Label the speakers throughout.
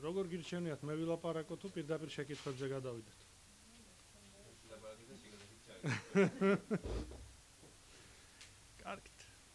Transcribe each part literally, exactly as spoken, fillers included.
Speaker 1: როგორ გირჩენიათ მე ვილაპარაკო თუ პირდაპირ შეკითხვებზე გადავიდეთ? კარგით.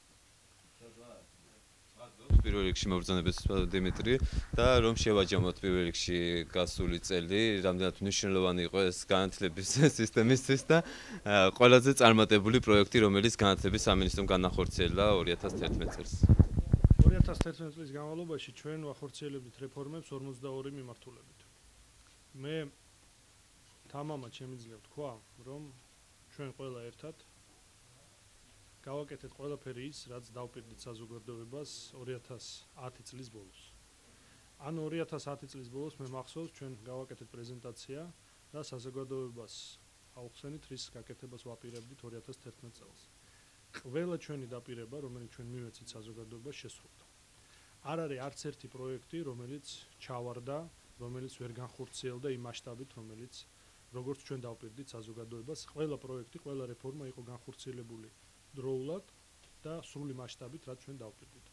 Speaker 2: პირველ რიგში მობრძანებელს დიმიტრი და რომ შევაჯამოთ პირველ რიგში გასული წელი, რამდენად მნიშვნელოვანი იყო ეს განათლების სისტემისთვის და ყველაზე წარმატებული პროექტი, რომელიც განათლების სამინისტრომ განახორციელა ორი ათას თერთმეტ წელს.
Speaker 1: ორი ათას თერთმეტ წლის განმავლობაში ჩვენ ვახორციელებდით რეფორმებს ორმოცდაორი მიმართულებით. მე თამამად შემიძლია ვთქვა, რომ ჩვენ ყველა ერთად გავაკეთეთ ყველაფერი ის, რაც დავპირდით საზოგადოებას ორი ათას ათი წლის ბოლოს. ანუ ორი ათას ათი წლის ბოლოს მე მახსოვს, ჩვენ გავაკეთეთ პრეზენტაცია და საზოგადოებას აუხსენით, რის გაკეთებას ვაპირებდით ორი ათას თერთმეტ წელს. ყველა ჩვენი დაპირება, რომელიც ჩვენ მივეცით საზოგადოებას, შესრულდა. არ არის არც ერთი პროექტი, რომელიც ჩავარდა, რომელიც ვერ განხორციელდა იმ მასშტაბით, რომელიც როგორც ჩვენ დავპირდით საზოგადოებას, ყველა პროექტი, ყველა რეფორმა იყო განხორციელებული დროულად და სრული მასშტაბით, რაც ჩვენ დავპირდით.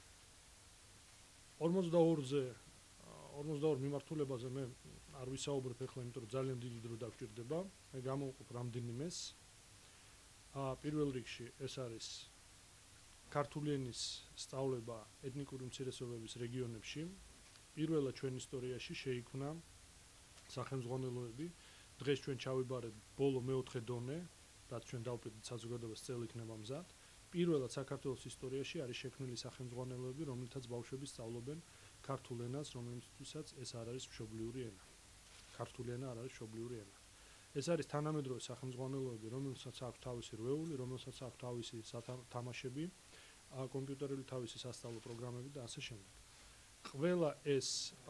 Speaker 1: ორმოცდაორზე ორმოცდაორ მიმართულებაზე მე არ ვისაუბრებ ახლა, იმიტომ რომ ძალიან დიდი დრო დაგჭირდება. მე გამოვყოფ რამდენიმეს. აა პირველ რიგში ეს არის ქართული ენის სწავლება ეთნიკური უმცირესობების რეგიონებში. პირველად ჩვენ ისტორიაში შეიქმნა სახელმძღვანელოები. დღეს ჩვენ ჩავიბარეთ ბოლო მეოთხე დონე, რაც ჩვენ დავპირდით საზოგადოებას წელი იქნება მზად. პირველად საქართველოს ისტორიაში არის შექმნილი სახელმძღვანელოები, რომლითაც ბავშვები სწავლობენ ქართულ ენას, რომელთვისაც ეს არ არის მშობლიური ენა. ქართული ენა არ არის მშობლიური ენა. ეს არის თანამედროვე სახელმძღვანელოები, რომელსაც აქვს თავისი რვეული, რომელსაც აქვს თავისი თამაშები, კომპიუტერული თავისი სასწავლო პროგრამები და ასე შემდეგ. ყველა ეს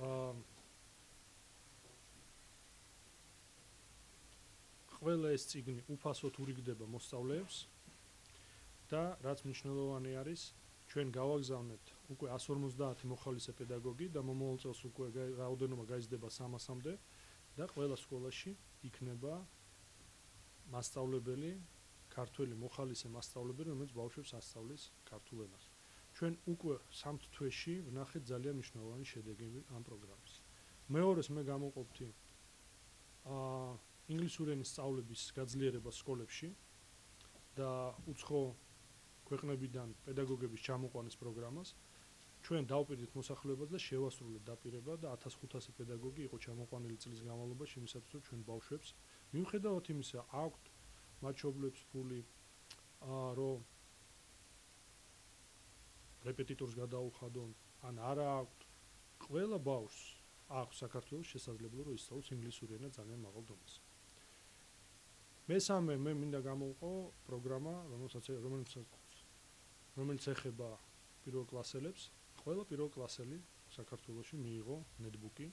Speaker 1: ყველა ეს წიგნი უფასოდ ურიგდება მოსწავლეებს და რაც მნიშვნელოვანი არის, ჩვენ გავაგზავნეთ უკვე ასი ორმოცდაათი მოხალისე პედაგოგი და მომავალ წელს უკვე რაოდენობა გაიზრდება სამასამდე და ყველა სკოლაში იქნება მასწავლებელი, ქართველი მოხალისე მასწავლებელი, რომელიც ბავშვებს ასწავლის ქართულ ენას. ჩვენ უკვე სამ თვეში ვნახეთ ძალიან მნიშვნელოვანი შედეგები ამ პროგრამის. მეორეს მე გამოვყოფთი აა ინგლისური ენის სწავლების გაძლიერება სკოლებში და უცხო ქვეყნებიდან პედაგოგების ჩამოყვანის პროგრამას. ჩვენ დავპირდით მოსახლეობას და შევასრულეთ დაპირება და ათას ხუთასი პედაგოგი იყო ჩამოყვანილი წლის განმავლობაში იმისათვის, რომ ჩვენ ბავშვებს მიუხედავად იმისა, აქვთ მათ ფული, რომ რეპეტიტორს გადაუხადონ, ან არა აქვთ, ყველა ბავშვს აქვს საქართველოს შესაძლებლობა, რომ ისწავლოს ინგლისური ენა ძალიან მაღალ დონეზე. მესამე მე მინდა გამოვყო პროგრამა, რომელსაც რომელსაც რომელიც ეხება პირველ კლასელებს. ყველა პირველ კლასელი საქართველოში მიიღო ნეტბუკი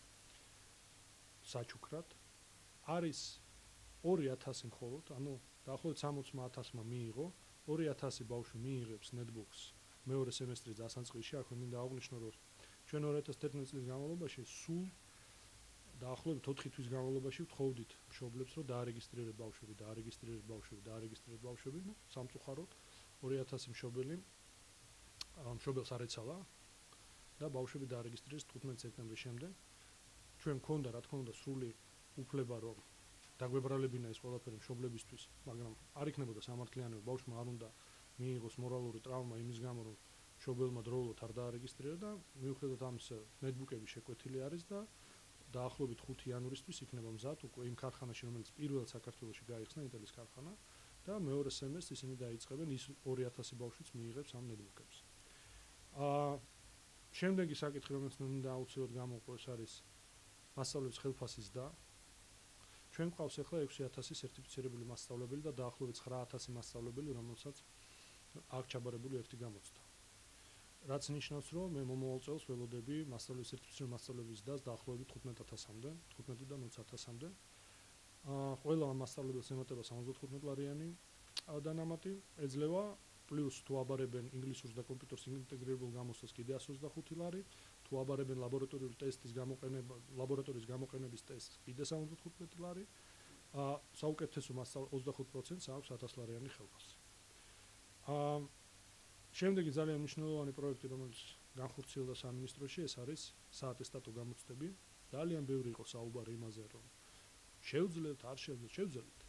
Speaker 1: საჩუქრად. არის ორი ათასი მხოლოდ, ანუ დაახლოებით სამოცდა ათასმა მიიღო, ორი ათასი ბავშვი მიიღებს ნეტბუქს მეორე სემესტრის დასაწყისში. აქვე მინდა აღვნიშნო, რომ ჩვენ ორი ათას თერთმეტ წლის განმავლობაში სულ დაახლოებით ოთხი თვის განმავლობაში ვთხოვდით მშობლებს, რომ დაარეგისტრირებთ ბავშვები, დაარეგისტრირებთ ბავშვები, დაარეგისტრირებთ ბავშვები, ну, სამწუხაროდ ორი ათასი მშობელი მშობელს არ ეცალა და ბავშვები დაარეგისტრირეს თხუთმეტი სექტემბრის შემდეგ. ჩვენ მქონდა, რა თქმა უნდა, სრული უფლება, რომ დაგვებრალებინა ეს ყველაფერი მშობლებისთვის, მაგრამ არ იქნებოდა სამართლიანობა, ბავშვმა არ უნდა მიიღოს მორალური ტრავმა იმის გამო, რომ მშობელმა დროულად არ დაარეგისტრირა და მიუხედავად ამისა, ნეტბუკები შეკვეთილი არის და დაახლოებით ხუთი იანვრისთვის იქნება მზად უკვე იმ ქარხანაში, რომელიც პირველად საქართველოში გაიხსნა, ინტელის ქარხანა და მეორე სემესტრს ისინი დაიწყებენ, ის ორი ათასი ბავშვიც მიიღებს ამ ნეტბუკებს. აა შემდეგი საკითხი, რომელიც მე მინდა აუცილებლად გამოვყო, ეს არის მასწავლებლების ხელფასის და ჩვენ გვყავს ახლა ექვსი ათასი სერტიფიცირებული მასწავლებელი და დაახლოებით ცხრა ათასი მასწავლებელი, რომელსაც აქვს ჩაბარებული ერთი გამოცდა. რაც ნიშნავს, რომ მე მომავალ წელს ველოდები მასწავლებლების სერტიფიცირებული მასწავლებლების დას დაახლოებით თხუთმეტ ათასამდე, თხუთმეტიდან ოცი ათასამდე. აა ყველა მასწავლებელს ემატება სამოცდათხუთმეტ ლარიანი დანამატი, ეძლევა პლუს თუ აბარებენ ინგლისურს და კომპიუტერს ინტეგრირებულ გამოცდას კიდე ასი ოცდახუთი ლარი, თუ აბარებენ ლაბორატორიული ტესტის გამოყენება, ლაბორატორიის გამოყენების ტესტს კიდე სამოცდათხუთმეტი ლარი. აა საუკეთესო მასწავლებლს ოცდახუთ პროცენტს აქვს ათას ლარიანი ხელფასი. აა შემდეგი ძალიან მნიშვნელოვანი პროექტი, რომელიც განხორციელდა სამინისტროში, ეს არის საატესტატო გამოცდები. ძალიან ბევრი იყო საუბარი იმაზე, რომ შევძლებთ, არ შევძლებთ, შევძლებთ.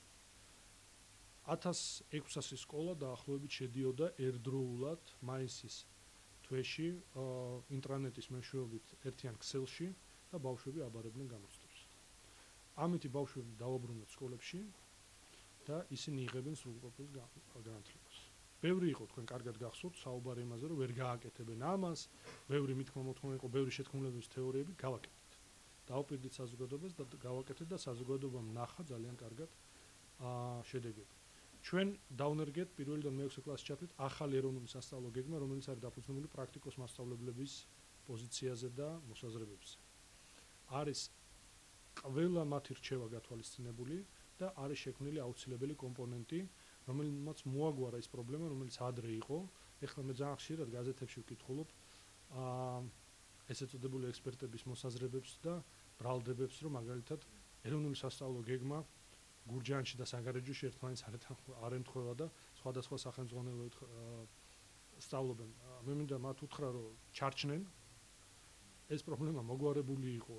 Speaker 1: ათას ექვსასი სკოლა დაახლოებით შედიოდა ერთდროულად მაისის თვეში ინტერნეტის მეშვეობით ერთიან ქსელში და ბავშვები აბარებდნენ გამოცდებს. ამით ბავშვები დაუბრუნდათ სკოლებში და ისინი იღებენ სრულყოფილ განათლებას. ბევრი იყო თქვენ კარგად გახსოვთ საუბარი იმაზე, რომ ვერ გააკეთებენ ამას, ბევრი მithქმა მოთხოვნა იყო, ბევრი შეთქმულების თეორიები გავაკეთეთ. დავუპირდით საზოგადოებას და გავაკეთეთ და საზოგადოებამ ნახა ძალიან კარგად შედეგები. ჩვენ დავნერგეთ პირველიდან მეექვსე კლასში ჩათვლით ახალი ეროვნული სასწავლო გეგმა, რომელიც არის დაფუძნებული პრაქტიკოს მასწავლებლების პოზიციაზე და მოსაზრებებზე. არის ყველა მათი რჩევა გათვალისწინებული და არის შექმნილი აუცილებელი კომპონენტი, რომელმაც მოაგვარა ის პრობლემა, რომელიც ადრე იყო. ეხლა მე ძალიან ხშირად გაზეთებში ვკითხულობ ესე წოდებული ექსპერტების მოსაზრებებს და ბრალდებებს, რომ მაგალითად ეროვნული სასწავლო გეგმა გურჯაანში და საგარეჯოში ერთმანეთს არ ემთხვევა და სხვადასხვა სახელმძღვანელოებით სწავლობენ. მე მინდა მათ უთხრა, რომ ჩარჩნენ. ეს პრობლემა მოგვარებული იყო.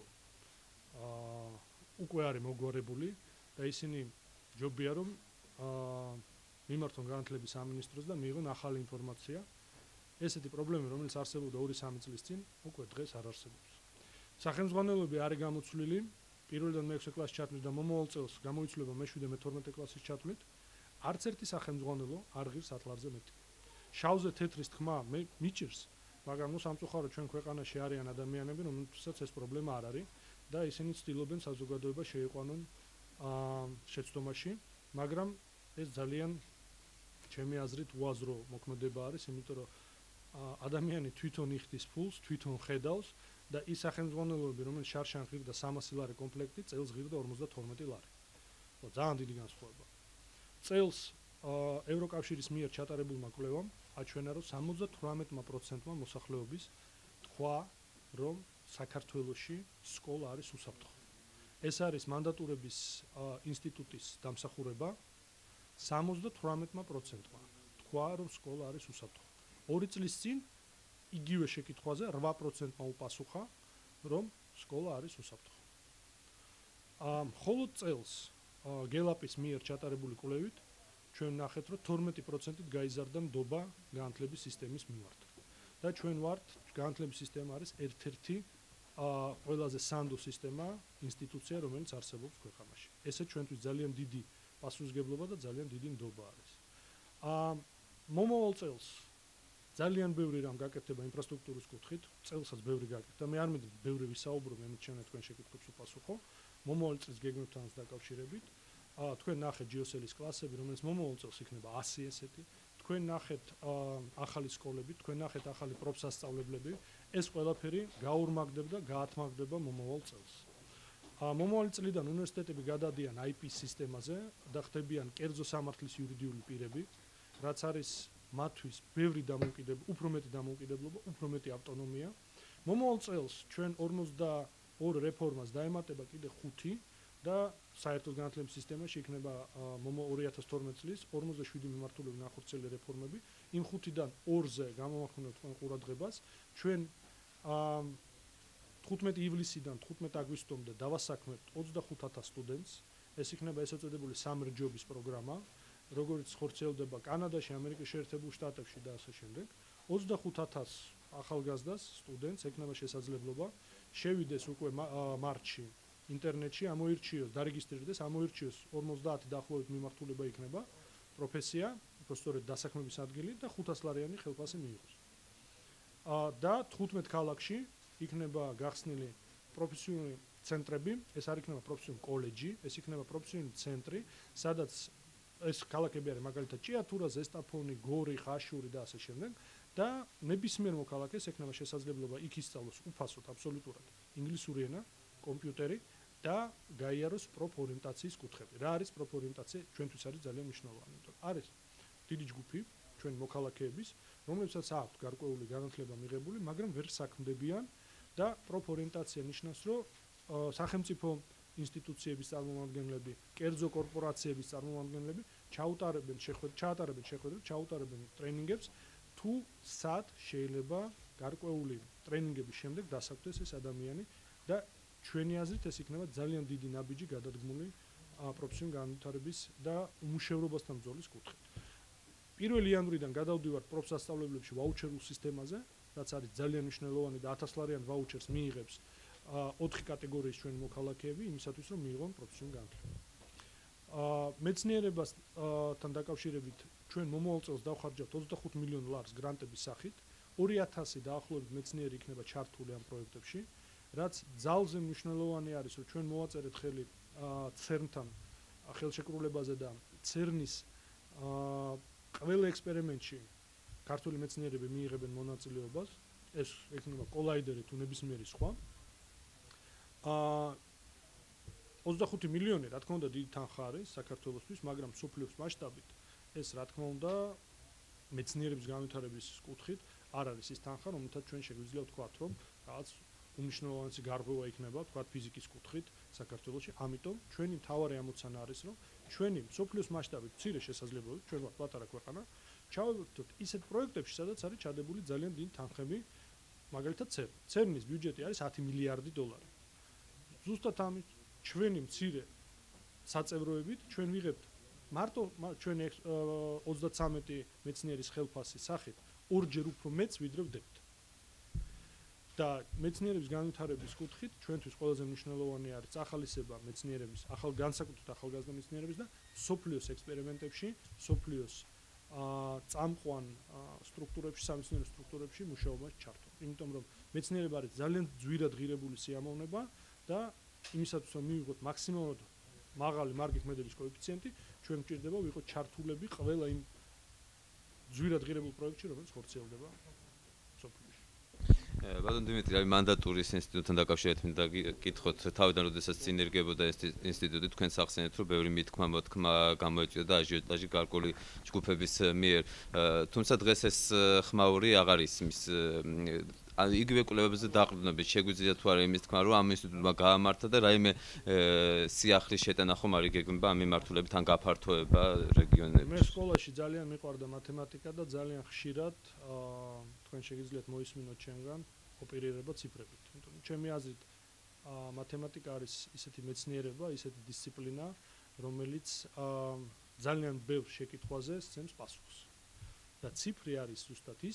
Speaker 1: უკვე არის მოგვარებული და ისინი ჯობია რომ მიმართონ განათლების სამინისტროს და მიიღონ ახალი ინფორმაცია. ესეთი პრობლემა, რომელიც არსებობდა ორი სამი წლის წინ, უკვე დღეს არ არსებობს. სახელმძღვანელოები არის გამოცვლილი პირველიდან მეექვსე კლასში ჩათვლით და მომავალ წელს გამოიცვლება მეშვიდე მეთორმეტე კლასის ჩათვლით. არც ერთი სახელმძღვანელო არ ღირს ათ ლარზე მეტი. შავზე თეთრის თქმა მე მიჭირს, მაგრამ ნუ სამწუხაროდ ჩვენ ქვეყანაში არიან ადამიანები, რომელთაც ეს პრობლემა არ არის და ისინი ცდილობენ საზოგადოება შეიყვანონ შეცდომაში, მაგრამ ეს ძალიან ჩემი აზრით უაზრო მოქმედება არის, იმიტომ რომ ადამიანი თვითონ იხდის ფულს, თვითონ ხედავს და ის სახელმძღვანელოები, რომელიც შარშან ღირდა სამასი ლარი კომპლექტი, წელს ღირდა ორმოცდათორმეტი ლარი. ხო, ძალიან დიდი განსხვავება. წელს ევროკავშირის მიერ ჩატარებულმა კვლევამ აჩვენა, რომ სამოცდათვრამეტი პროცენტმა მოსახლეობის თქვა, რომ საქართველოში სკოლა არის უსაფრთხო. ეს არის მანდატურების ინსტიტუტის დამსახურება. სამოცდათვრამეტი პროცენტმა თქვა, რომ სკოლა არის უსაფრთხო. ორი წლის წინ იგივე შეკითხვაზე რვა პროცენტმა უპასუხა, რომ სკოლა არის უსაფრთხო. მხოლოდ წელს გელაპის მიერ ჩატარებული კვლევით ჩვენ ნახეთ, რომ თორმეტი პროცენტით გაიზარდა ნდობა განათლების სისტემის მიმართ. და ჩვენ ვართ განათლების სისტემა არის ერთ-ერთი ყველაზე სანდო სისტემა, ინსტიტუცია, რომელიც არსებობს ქვეყანაში. ესე ჩვენთვის ძალიან დიდი პასუხისმგებლობა და ძალიან დიდი ნდობა არის. მომავალ წელს ძალიან ბევრი რამ გაკეთდება ინფრასტრუქტურის კუთხით, წელსაც ბევრი გაკეთდა. მე არ მინდა ბევრი ვისაუბრო, მე მჩვენე თქვენ შეკითხვებს უპასუხო. მომავალ წლის გეგმებთან დაკავშირებით, თქვენ ნახეთ ჯიოსელის კლასები, რომელიც მომავალ წელს იქნება ასი ესეთი. თქვენ ნახეთ ახალი სკოლები, თქვენ ნახეთ ახალი პროფსასწავლებლები, ეს ყველაფერი გაორმაგდება და გაათმაგდება მომავალ წელს. მომავალი წლიდან უნივერსიტეტები გადადიან აი პი სისტემაზე და ხდებიან კერძო სამართლის იურიდიული პირები, რაც არის მათთვის ბევრი დამოუკიდებლობა, უფრო მეტი დამოუკიდებლობა, უფრო მეტი ავტონომია. მომავალ წელს ჩვენ ორმოცდაორ რეფორმას დაემატება კიდე ხუთი და საერთოდ განათლების სისტემაში იქნება ორი ათას თორმეტი წლის ორმოცდაშვიდი მიმართულებით განხორციელებული რეფორმები. იმ ხუთიდან ორზე გამოვახსენებთ თქვენ ყურადღებას. ჩვენ თხუთმეტი ივლისიდან თხუთმეტი აგვისტომდე დავასაქმებთ ოცდახუთ ათას სტუდენტს. ეს იქნება ესე წოდებული summer jobs პროგრამა, როგორც ხორციელდება კანადაში, ამერიკის შეერთებულ შტატებში და ასე შემდეგ. ოცდახუთ ათას ახალგაზრდას სტუდენტს ექნება შესაძლებლობა შევიდეს უკვე მარტში ინტერნეტში, ამოირჩიოს, დარეგისტრირდეს, ამოირჩიოს ორმოცდაათი დაახლოებით მიმართულება იქნება პროფესია, უბრალოდ დასაქმების ადგილი და ხუთას ლარიანი ხელფასი მიიღოს. და თხუთმეტ ქალაქში იქნება გახსნილი პროფესიული ცენტრები, ეს არ იქნება პროფესიული კოლეჯი, ეს იქნება პროფესიული ცენტრი, სადაც ეს ქალაქები არის მაგალითად ჭიათურა, ზესტაფონი, გორი, ხაშური და ასე შემდეგ და ნებისმიერ მოქალაქეს ექნება შესაძლებლობა იქ ისწავლოს უფასოდ აბსოლუტურად ინგლისური ენა, კომპიუტერი და გაიაროს პროფორიენტაციის კუთხები. რა არის პროფორიენტაცია? ჩვენთვის არის ძალიან მნიშვნელოვანი. არის დიდი ჯგუფი ჩვენ მოქალაქეების, რომლებსაც აქვთ გარკვეული განათლება მიღებული, მაგრამ ვერ საქმდებიან და პროფორიენტაცია ნიშნავს, რომ სახელმწიფო ინსტიტუციების წარმომადგენლები, კერძო კორპორაციების წარმომადგენლები ჩაუტარებენ შეხვედრებს, ჩაატარებენ შეხვედრებს, ჩაუტარებენ ტრენინგებს, თუ სად შეიძლება გარკვეული ტრენინგების შემდეგ დასაკვდეს ეს ადამიანი და ჩვენი აზრით ეს იქნება ძალიან დიდი ნაბიჯი გადადგმული პროფესიული განვითარების და უმუშევრობასთან ბრძოლის კუთხით. პირველი იანვრიდან გადავდივართ პროფსასწავლებლებში ვაუჩერულ სისტემაზე, რაც არის ძალიან მნიშვნელოვანი და ათას ლარიან ვაუჩერს მიიღებს ოთხი კატეგორიის ჩვენი მოქალაქეები იმისათვის რომ მიიღონ პროფესიული განათლება. მეცნიერებასთან დაკავშირებით ჩვენ მომავალ წელს დავხარჯავთ ოცდახუთ მილიონ ლარს გრანტების სახით, ორი ათასი დაახლოებით მეცნიერი იქნება ჩართული ამ პროექტებში, რაც ძალზე მნიშვნელოვანი არის, რომ ჩვენ მოვაწერეთ ხელი ცერნთან ხელშეკრულებაზე და ცერნის ყველა ექსპერიმენტში ქართული მეცნიერები მიიღებენ მონაწილეობას, ეს იქნება კოლაიდერი თუ ნებისმიერი სხვა. ოცდახუთი მილიონი, რა თქმა უნდა, დიდი თანხა არის საქართველოსთვის, მაგრამ მსოფლიოს მასშტაბით ეს, რა თქმა უნდა, მეცნიერების განვითარების კუთხით არ არის ის თანხა, რომელთაც ჩვენ შეგვიძლია ვთქვათ, რომ რაღაც უმნიშვნელოვანესი გარღვევა იქნება, ვთქვათ, ფიზიკის კუთხით საქართველოში. ამიტომ ჩვენი მთავარი ამოცანა არის, რომ ჩვენი მსოფლიოს მასშტაბით მცირე შესაძლებლობით, ჩვენ ვართ პატარა ქვეყანა, ჩავებოთ ისეთ პროექტებში, სადაც არის ჩადებული ძალიან დიდი თანხები, მაგალითად ცერნ. ცერნის ბიუჯეტი არის ათი მილიარდი დოლარი. ზუსტად ამით ჩვენი მცირე საწევროებით ჩვენ ვიღებთ მარტო ჩვენი ოცდაცამეტი მეცნიერის ხელფასის სახით ორჯერ უფრო მეც ვიდრე ვდებთ. და მეცნიერების განვითარების კუთხით ჩვენთვის ყველაზე მნიშვნელოვანი არის წახალისება მეცნიერების, ახალ განსაკუთრებით ახალგაზრდა მეცნიერების და სოფლიოს ექსპერიმენტებში, სოფლიოს წამყვან სტრუქტურებში, სამეცნიერო სტრუქტურებში მუშაობაში ჩართვა. იმიტომ რომ მეცნიერება არის ძალიან ძვირად ღირებული სიამოვნება და იმისათვის რომ მივიღოთ მაქსიმალურად მაღალი მარგით მედების კოეფიციენტი, ჩვენ გვჭირდება ვიყოთ ჩართულები ყველა იმ ძვირად ღირებულ პროექტში, რომელიც ხორციელდება სოფლიოში.
Speaker 2: ბატონ დიმიტრი, აი მანდატურის ინსტიტუტთან დაკავშირებით მინდა გკითხოთ, თავიდან როდესაც წინერგებოდა ეს ინსტიტუტი, თქვენ სახსენეთ, რომ ბევრი მითქმა მოთქმა გამოიწვია და აჟიოტაჟი გარკვეული ჯგუფების მიერ. თუმცა დღეს ეს ხმაური აღარ ისმის. ანუ იგივე კვლევებზე დაყრდნობით შეგვიძლია თუ არა იმის თქმა, რომ ამ ინსტიტუტმა გაამართა და რაიმე სიახლის შეტანა ხომ არ იგეგმება ამ მიმართულებით ან გაფართოება რეგიონებში.
Speaker 1: მე სკოლაში ძალიან მიყვარდა მათემატიკა და ძალიან ხშირად თქვენ შეგიძლიათ მოისმინოთ ჩემგან ოპერირება ციფრებით. იმიტომ რომ ჩემი აზრით მათემატიკა არის ისეთი მეცნიერება, ისეთი დისციპლინა, რომელიც ძალიან ბევრ შეკითხვაზე სცემს პასუხს. და ციფრი არის ზუსტად ის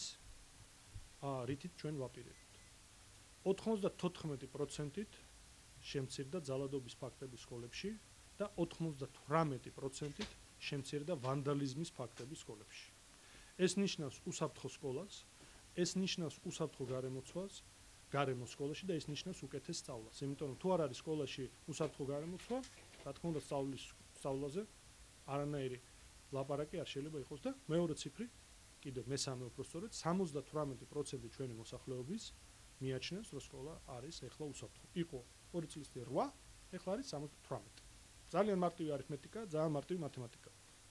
Speaker 1: რითით ჩვენ ვაპირებთ. ოთხმოცდათოთხმეტი პროცენტით შემცირდა ძალადობის ფაქტები სკოლებში და ოთხმოცდათვრამეტი პროცენტით შემცირდა ვანდალიზმის ფაქტები სკოლებში. ეს ნიშნავს უსაფრთხო სკოლას, ეს ნიშნავს უსაფრთხო გარემოცვას, გარემოს სკოლაში და ეს ნიშნავს უკეთეს სწავლას. იმიტომ რომ თუ არ არის სკოლაში უსაფრთხო გარემოცვა, რა თქმა უნდა სწავლის სწავლაზე არანაირი ლაპარაკი არ შეიძლება იყოს და მეორე ციფრი კიდევ მესამე უпростоრეთ სამოცდათვრამეტი პროცენტი ჩვენი მოსახლეობის მიაჩნევს, რომ სკოლა არის ეხლა უსაფრთხო. იყო ორი წლის წინ რვა, ეხლა არის სამოცდათვრამეტი. ძალიან მარტივი არითმეტიკა, ძალიან მარტივი მათემატიკა.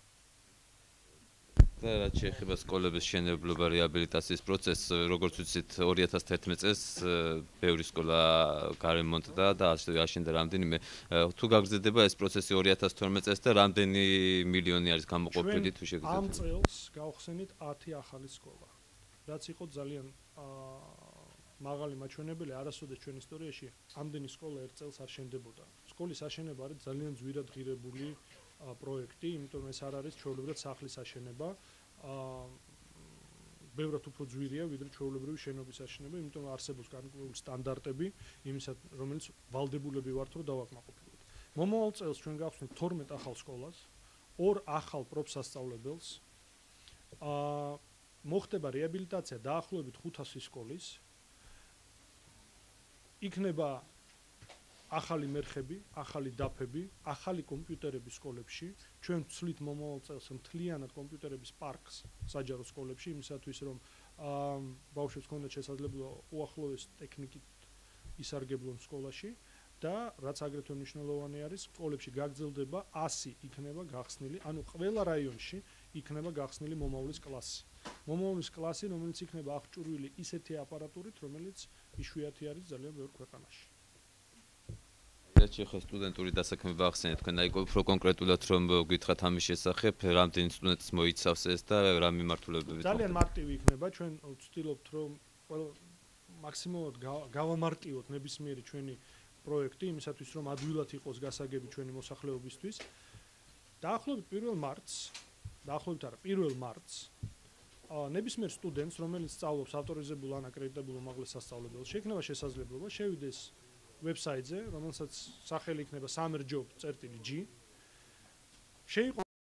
Speaker 2: და რაც შეეხება სკოლების შენებლობა, რეაბილიტაციის პროცესს, როგორც ვიცით, ორი ათას თერთმეტ წელს ბევრი სკოლა გარემონტდა და აშენდა რამდენიმე. თუ გაგრძელდება ეს პროცესი ორი ათას თორმეტ წელს და რამდენი მილიონი არის გამოყოფილი თუ შეგვიძლია?
Speaker 1: ამ წელს გავხსენით ათი ახალი სკოლა. რაც იყო ძალიან მაღალი მაჩვენებელი, არასოდეს ჩვენ ისტორიაში ამდენი სკოლა ერთ წელს არ შენდებოდა. სკოლის აშენება არის ძალიან ძვირად ღირებული პროექტი, იმიტომ ეს არ არის ჩვეულებრივად სახლის აშენება. ბევრად უფრო ძვირია, ვიდრე ჩვეულებრივი შენობის აშენება, იმიტომ რომ არსებობს განკუთვნილი სტანდარტები, იმისათვის, რომელიც ვალდებულები ვართ, რომ დავაკმაყოფილოთ. მომავალ წელს ჩვენ გავხსნით თორმეტ ახალ სკოლას, ორ ახალ პროფსასწავლებელს. მოხდება რეაბილიტაცია დაახლოებით ხუთასი სკოლის. იქნება ახალი მერხები, ახალი დაფები, ახალი კომპიუტერები სკოლებში. ჩვენ ვცვლით მომავალ წელს მთლიანად კომპიუტერების პარკს საჯარო სკოლებში, იმისათვის რომ ბავშვებს ჰქონდეთ შესაძლებლობა უახლოეს ტექნიკით ისარგებლონ სკოლაში და რაც აგრეთვე მნიშვნელოვანი არის, სკოლებში გაგრძელდება ასი იქნება გახსნილი, ანუ ყველა რაიონში იქნება გახსნილი მომავლის კლასი. მომავლის კლასი, რომელიც იქნება აღჭურვილი ისეთი აპარატურით, რომელიც იშვიათი არის ძალიან ბევრ ქვეყანაში.
Speaker 2: რაც შეეხება სტუდენტური დასაქმება ახსენეთ თქვენ, აი უფრო კონკრეტულად რომ გითხრათ ამის შესახებ, რამდენი სტუდენტს მოიცავს ეს და რა მიმართულებებით?
Speaker 1: ძალიან მარტივი იქნება, ჩვენ ვცდილობთ რომ ყველა მაქსიმალურად გავამარტივოთ ნებისმიერი ჩვენი პროექტი იმისათვის რომ ადვილად იყოს გასაგები ჩვენი მოსახლეობისთვის. დაახლოებით პირველ მარტს, დაახლოებით არა, პირველ მარტს ნებისმიერ სტუდენტს, რომელიც სწავლობს ავტორიზებულ ან აკრედიტებულ უმაღლეს სასწავლებელში, შეექმნება შესაძლებლობა შევიდეს ვებსაიტზე, რომელსაც სახელი იქნება summerjob.g. შეიყო